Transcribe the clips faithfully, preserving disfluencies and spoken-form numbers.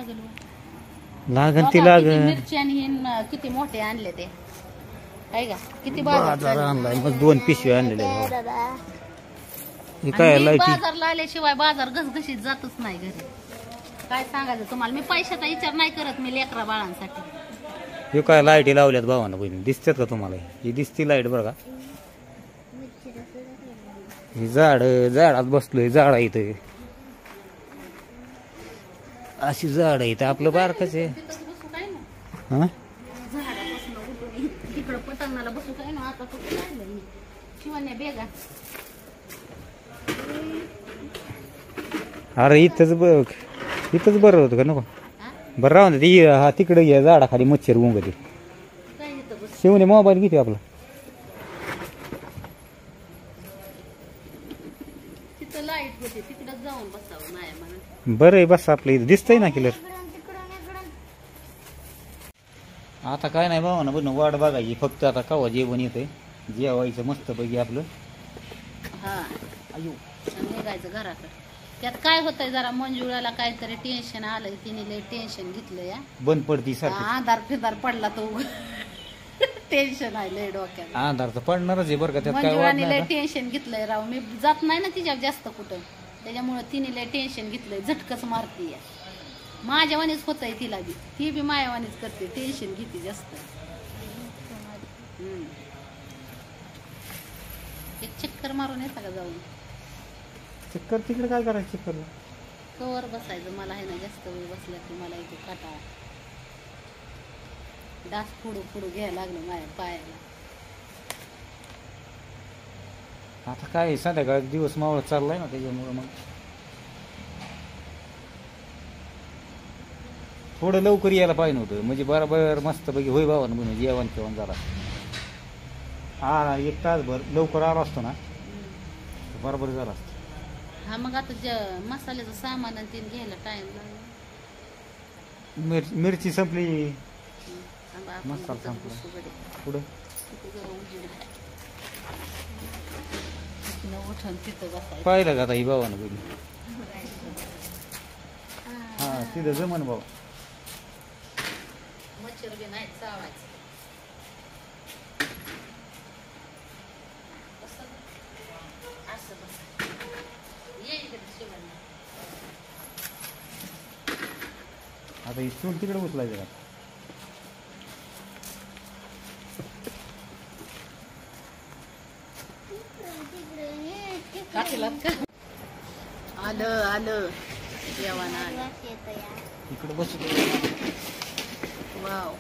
लागल लागन ती लागन. मिरची आणि हे न- किती मोठे आणले ते आहे का किती बाजार बाजार चालले. आणलाय मग दोन पिशवे आणलेले आहेत. हे आणि काय मी लाईटी बाजारला आल्याशिवाय बाजार घसघशीत जातच नाही घरी. काय सांगायचं तुम्हाला मी पैशाचा विचार नाही करत मी लेकरा बाळांसाठी. हे काय लाईटी लावल्यात भावानं बहिणी दिसतात का तुम्हाला? ही दिसती लाईट बरं का. ही झाड झाडात बसलोय झाडा इथं अशी झाड इथं आपलं बारकच आहे. तिथंच बसू काय ना हा झाडापासून उठून तिकडं पटांगणाला बसू काय ना आता कुठं लागलं मी शिवण्या बेगा. अरे इथंच बघ इथंच बरं होतं का नको हा? बरं राहून दे. ती हा तिकडे घ्या झाडाखाली मच्छर गुंगते. काय इथं बस शिवने मोबाईल किती आपला तिथं लाईट होती तिकडं जाऊन बसावं नाही म्हणून. बरं आहे बस आपलं इथं दिसतंय ना क्लिअर. आता काय नाही भावानं बन वाट बघायची फक्त आता कवा जेवण येतंय जेवायचं मस्त पैकी आपलं. हा अयो आणि निघायचं घराकडे. त्यात काय होतंय जरा मंजुळाला काहीतरी टेन्शन आलंय तिने लय टेन्शन घेतलं या. बंद पडती सारखी. आधार फिदार पडला तो टेन्शन आहे लय डोक्यात. आधार तर पडणारच आहे बरं का त्यात काय वाद मंजुळाने नाही लय आता. टेन्शन घेतलंय राव मी जात नाही ना तिच्यावर जास्त कुठं त्याच्यामुळे तिने लय टेन्शन घेतलंय झटकच मारती या. माझ्यावानीच होतंय तिला बी ती बी मायावानीच करते टेन्शन घेते जास्त. हम्म. एक चक्कर मारून येता का जाऊन चक्कर तिकडे काय करायचं चक्कर कवर बसायचं मला आहे ना जास्त वेळ बसल्या की मला इथे काटा डास फुडू फुडू घ्यायला लागलं माझ्या पायाला. आता काय संध्याकाळ दिवस मावळत चाललाय ना त्याच्यामुळे मग थोडं लवकर यायला पाहिजे होतं म्हणजे बरोबर मस्त पैकी होय भावानं म्हणून जेवण केवण झाला. हा एक तासभर लवकर आलो असतो ना तर बरोबर झाला असतं. हा मग आता ज मसाल्याचं सामान आणि तीन घ्यायला टाइम लागला. मिर मिरची संपली. थांबा, आपण मसाला तिथं संपला. बसू गडे. पुढं तिथं जरा उजेड आहे. तिथनं उठून तिथं बसायचं. पाहिलं का आता ही भावानं बहिणी हा तिथं जमन भाऊ. मच्छर बी नाही चावायचं. बसा. असं बसा. ये इकडे शिवानी. आता ही चूल तिकडे उचलायचं का काकीलाच का? आलं आलं जेवण आलं. इकडे बसू वाव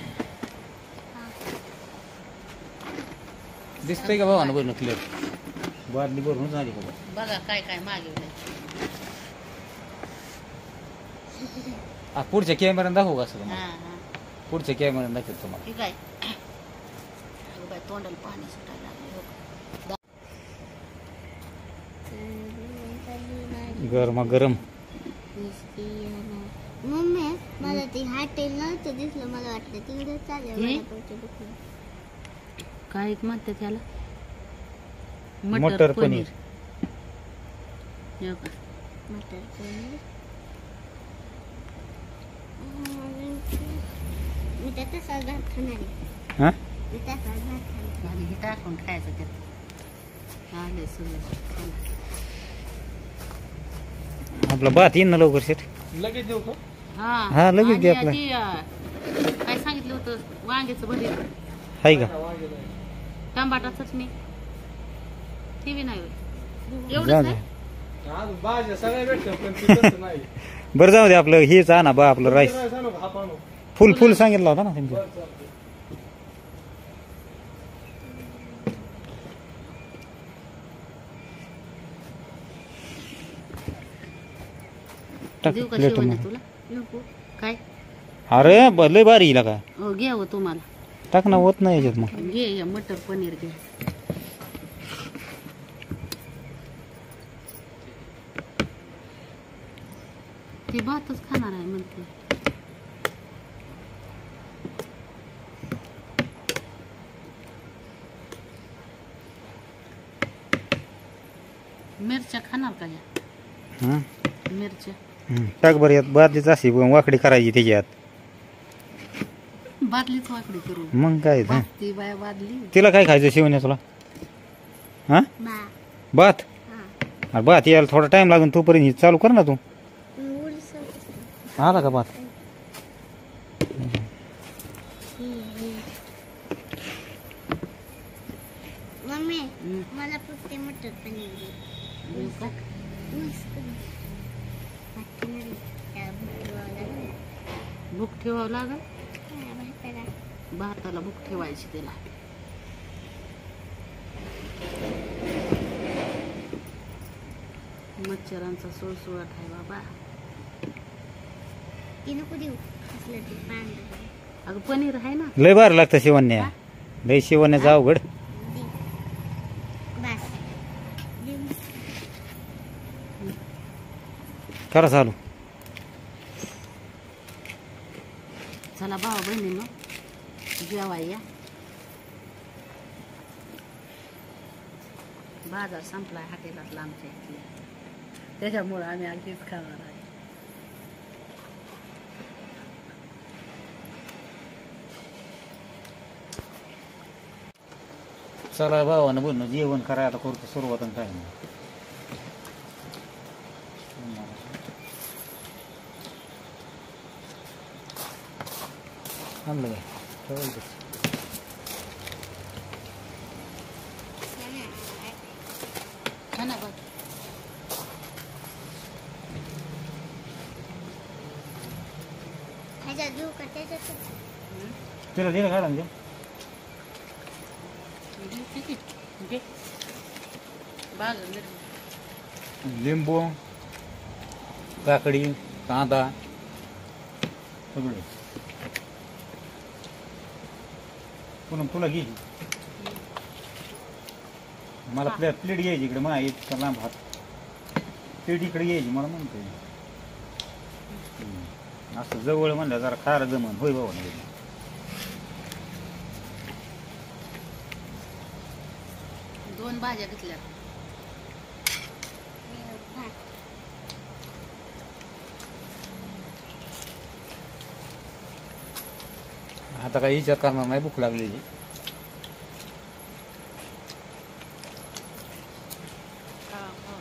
दिसतंय का भावानं बरं क्लिअर बादली भरून झाली का बघा काय काय मागवलंय. आ, पुढच्या कॅमेऱ्यानं दाखवू का असं हा तुम्हाला? हा पुढच्या कॅमेऱ्यानं दाखवतो तुम्हाला. ठीक आहे. अगं बाई तोंडाला पाणी सुटायला लागलं हो. गरमा गरम मम्मी मला ते हॉटेल नव्हतं दिसलं मला वाटलं तिकडे चालेल हे? वडापावच्या दुकानात. काय म्हणते त्याला मटर पनीर हो का? मटर पनीर मी त्याचा तसाच भात खाणार आहे. हा मी तसाच भात खाणार. आणि हे टाकून खायचं त्यात आले सुरू. आपला भात येईन ना लवकर शेट. लगेच देऊ का? हा हा, लगेच दे आणि आपलं. ती, अं, काय सांगितलं होतं वांग्याचं भरीत हाय का टमाटा चटणी ती बी नाही होय. जाऊ एवढंच दे. आहे? आज भाज्या सगळ्या भेटतात पण ती तसं नाही. बरं जाऊ दे आपलं हेच आणा बा आपलं राईस नाही सांगू का? हा पाणू. फुल फुल सांगितलं होता ना त्यांचं. बरं, चालतंय. टाक देऊ का प्लेट शिवण्या मध्ये. तुला नको काय अरे ब- लय भारी येईल का हो घ्या हो तुम्हाला टाक ना होत नाही याच्यात मग. घे या मटर पनीर घे. ती भातच खाणार आहे म्हणते. मिरच्या खाणार का या हं? मिरच्या हं, टाक बरं यात बादलीच अशी वाकडी करायची त्याच्यात. बादलीच वाकडी करून मग काय हं. ती बाया बादली तिला काय खायचं शिवण्या तुला हां बा भात हा अरे भात यायला थोडा टाइम लागून तोपर्यंत हे चालू कर ना तू. उलसं आला का भात मम्मी हं. मला फक्त मटर पनीर दे. देऊ का? उलस करून. भात नाही. त्या बुकवाला लागलं. भूक ठेवावं लागल हा, भाताला. भाताला भूक ठेवायची त्याला. मच्छरांचा सुळसुळाट आहे बाबा. ती नको देऊ असलं ते पांढरं. अगं पनीर आहे ना. लय भारी लागतं शिवण्या लय शिवण्याचं अवघड. दे. बस. दे. करा चालू. चला भावा बहिणींनो जेवाय या. बाजार संपलाय हॉटेलातला आमच्या इथल्या त्याच्यामुळं आम्ही अगदीच खाणार आहे. चला भावानं बोल जेवण करा आता करतो सुरुवात आणि काय नाही. आणलं काय ठेवायचं. हा ना बघ ह्याच्यात देऊ का त्याच्यात? तिला दिलं काढा म्हणजे किती घे बाजार मिरची. लिंबू काकडी कांदा सगळं पुन्हा तुला घे मला प्लेट प्लेट घ्यायची इकडे मा इतका लांब हात प्लेट इकडे घ्यायची मला म्हणतोय. हम्म. असं जवळ म्हणलं जरा खायला जमन होय बाबा ना. दोन भाज्या घेतल्या. भात. आता काही विचार करणार नाही भूक लागलेली. हा, हा.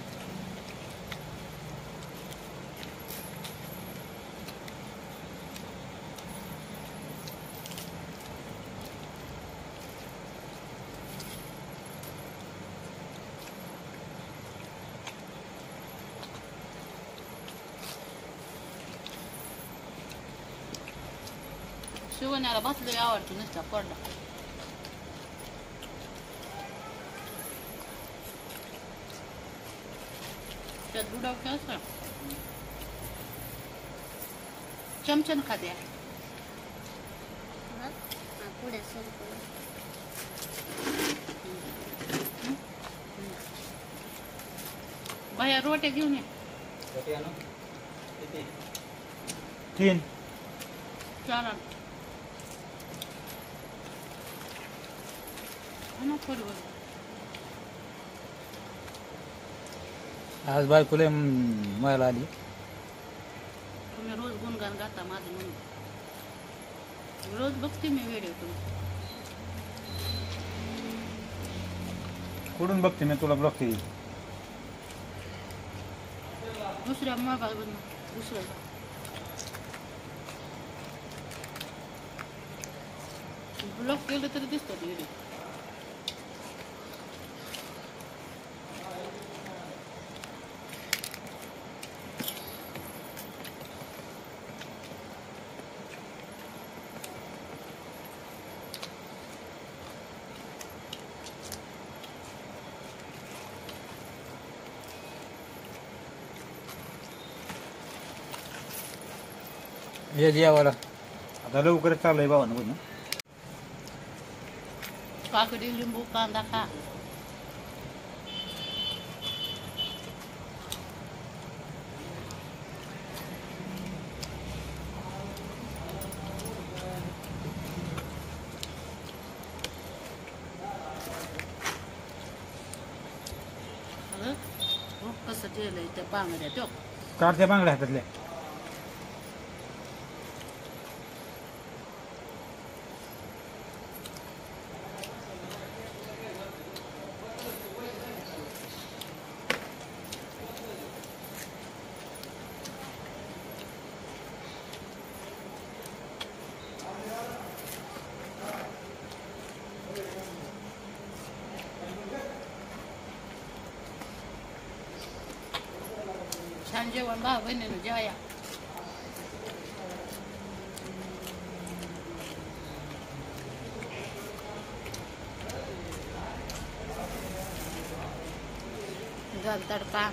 शिवण्याला बसले आवडते नुसता पडला. त्यात बुडाव काय असं चमचन खाते. बघ. हा, पुढे सरकव. बाया रोट्या घेऊन ये. तीन चालेल. आणा थोडं. आज बायकोला मला आली. तुम्ही रोज गुणगान गाता माझं म्हणून. रोज बघते मी व्हिडिओ तुमचे. कुठून बघते मी तुला बघते. दुसऱ्या मोबाईलवरून दुसरं ब्लॉक केलं तरी दिसतात व्हिडिओ. हे जेवायला आता लवकरच चाललंय बाबा ना. काकडी लिंबू कांदा खा. अगं, हो कसं ठेवलंय त्या बांगड्या तो कारच्या बांगड्या हातातल्या. छान जेवण भाऊ बहिणीनं जेवाया. दाल तडका.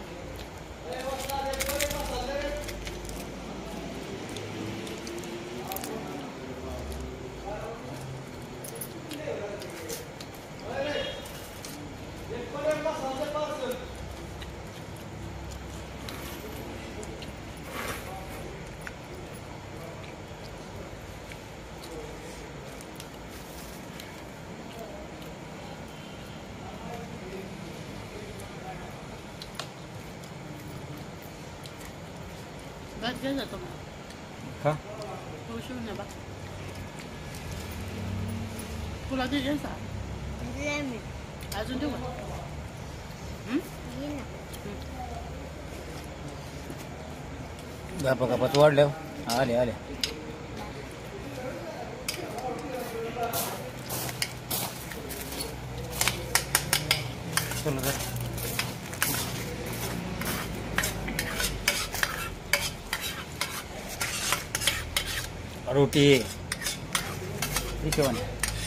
बस घेऊन जातो मग. का हो शिव ना बा. तुला तुझ्या सा दिले मी. अजून देऊ का? हं? ये ना. गप्पा गप्पात वाढल्या. आले आले. चला जा. रोटी हिशोबाने.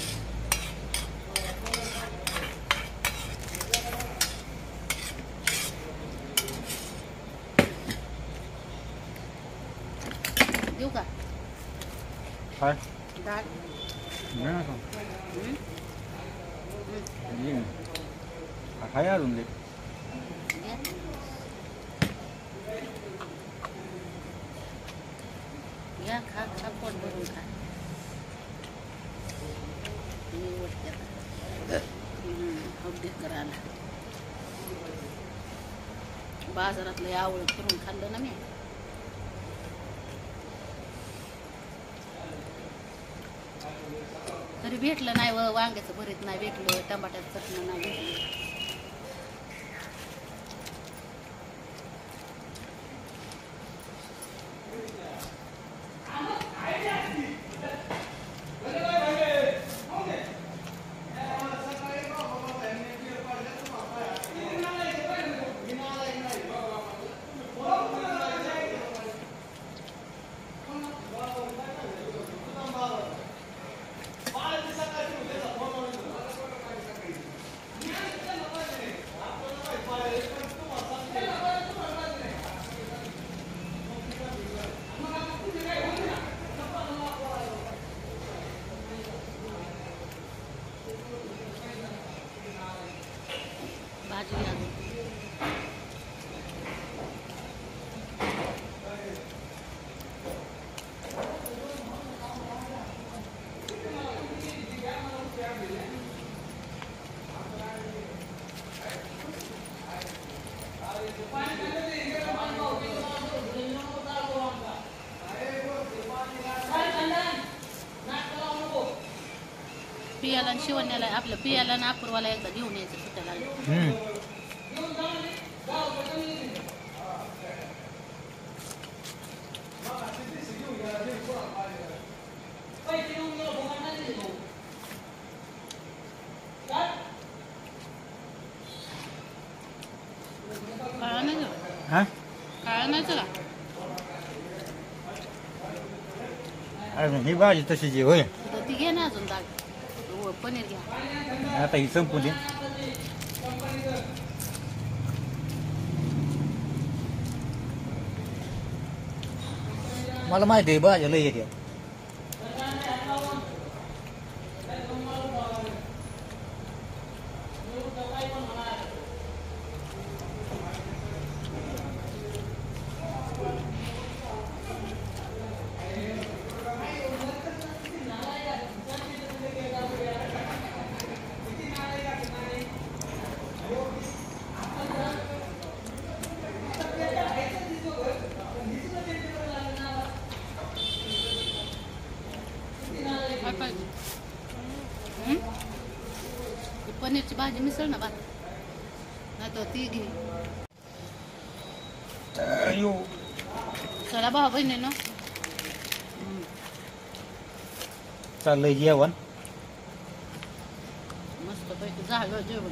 देऊ का काय डाळ? घे ना का? हं? घे ना. हा, काय अजून दे. घ्या. घ्या खा खा पोट भरून खा. मी उठते आता. हं, अपडेट करायला बाजारातलं आवळ करून खाल्लं ना मी. तरी भेटलं नाही व वांग्याचं भरीत नाही भेटलं, टमाट्याचं चटणं नाही भेटलं. भाजी अजून पियाला आणि शिवण्याला आपलं पियाला आणि अपूर्वाला एकदा घेऊन यायचं सुट्ट्या लागल्या. हम्म. काळा नाही झाला हा काळा नाही झाला. अजून ही भाजी तशीच आहे होय. तर ती घे ना अजून डाळ. हो, पनीर घ्या. आता ही संपू दे. मला माहिती आहे भाज्या लय येते. पनीरची भाजी मिसळ ना भात नाही तर ती घे. अयो. चला भाऊ बहिणीनं चाललंय जेवण. मस्त पैकी झालं जेवण.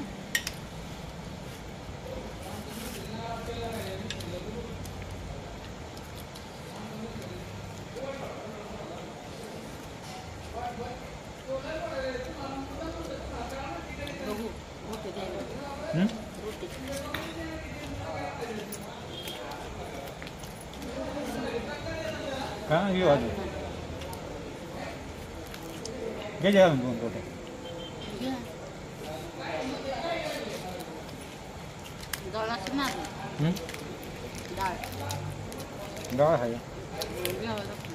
बघू रोटी द्यायला हं? रोटी. का येऊ अजून घे जेवण दोन रोट्या. घ्या. डाळ असते ना हं? डाळ डाळ आहे. घ्यावं लागतं.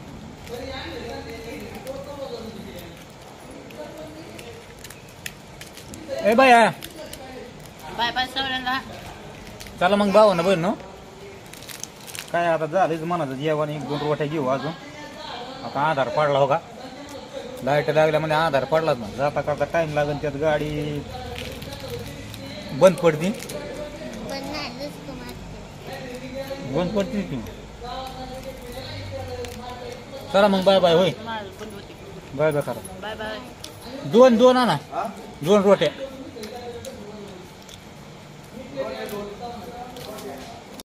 ए बाया बाय बाय सगळ्यांना. चला मग भाऊ ना बहीण काय आता झालंच म्हणाचं जेवण एक दोन रोट्या घेऊ अजून. आता आधार पडला हो का लाईट लागल्या म्हणजे आधार पडलाच ना जाता करता टाइम लागेल त्यात गाडी बंद पडती पण नाही लसको मारते. बंद पडती की चला मग बाय बाय होय माझं पण होते. बाय बाय करा बाय बाय. दोन दोन आणा दोन रोट्या